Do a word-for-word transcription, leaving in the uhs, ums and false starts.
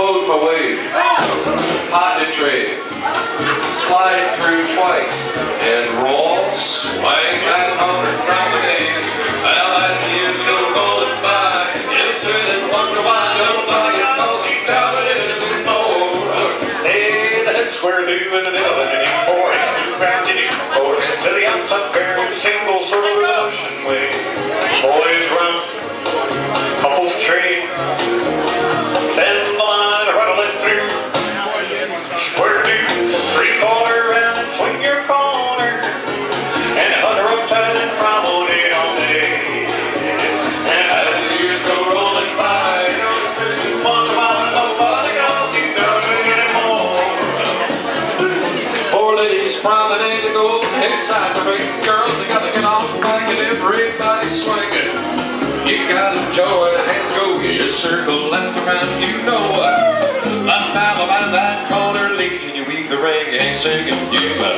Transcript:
float my way, pocket trade, slide through twice, and roll, swing that corner promenade. Well, as the years go rolling by, you certainly wonder why nobody calls you down anymore. Hey, that's square through in the middle of the new four, and through round to new four, to the outside fair with a single sort of ocean way. Boys run, couples trade, then the line right left through. Square through, three quarter round, swing your corner, and hug her up tight and promenade all day. And as the years go rolling by, you know it's a wonder why nobody calls you down anymore. Four ladies promenade to go inside the ring. Girls, they gotta get on back and everybody's swinging. You gotta enjoy the hands go, you circle left around, you know what. I'm now about that corner leading you, weave the reggae singing, you